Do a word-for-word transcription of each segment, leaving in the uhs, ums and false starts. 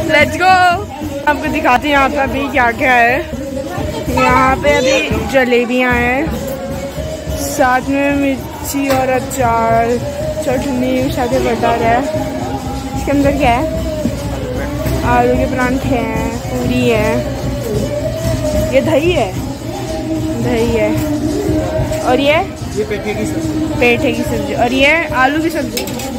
Let's go. आपको दिखाते हैं यहाँ पे अभी क्या क्या है। यहाँ पे अभी जलेबियाँ हैं, साथ में मिर्ची और अचार, चटनी, साथ में बटर है। इसके अंदर क्या है? आलू के परांठे हैं, पूरी है, ये दही है, दही है, और ये ये पेठे की सब्जी, पेठे की सब्जी, और ये आलू की सब्जी।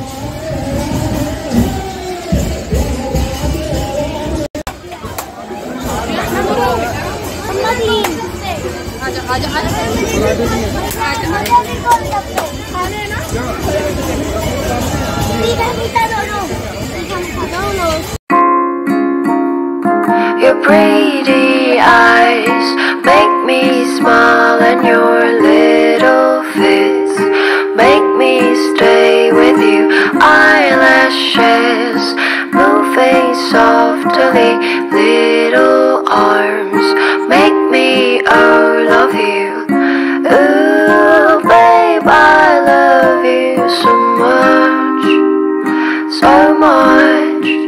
Your pretty eyes make me smile, and your little fits make me stay with you. Eyelashes moving softly, little arms make me oh love you. Ooh, babe, I love you so much, so much.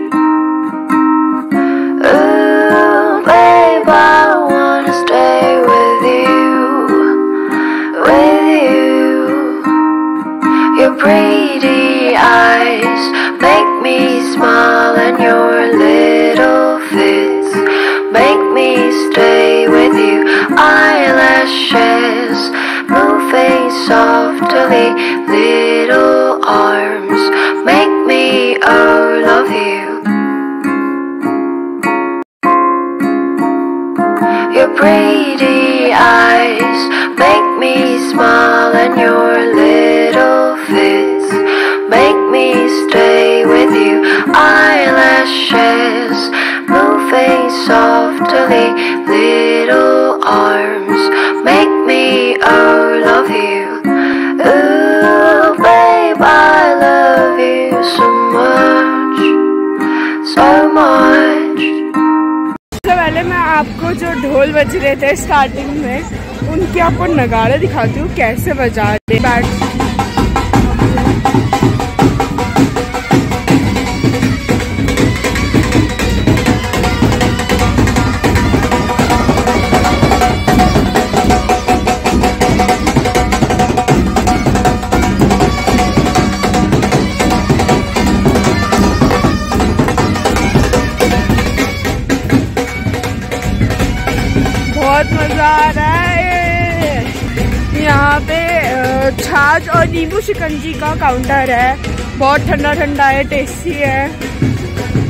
Pretty eyes make me smile, and your little fits make me stay with you. Eyelashes moving softly, little arms make me oh love you. Your pretty eyes make me smile, and your little fits make me stay with you. Eyelashes moving softly, little arms make me oh love you. Ooh, babe, I love you so much, so much. सबसे पहले मैं आपको जो ढोल बज रहे थे starting में, उनके आपको नगाड़े दिखाती हूँ कैसे बजा रहे। बैठ बहुत मज़ा आ रहा है। यहाँ पे छाछ और नींबू शिकंजी का काउंटर है, बहुत ठंडा ठंडा है, टेस्टी है।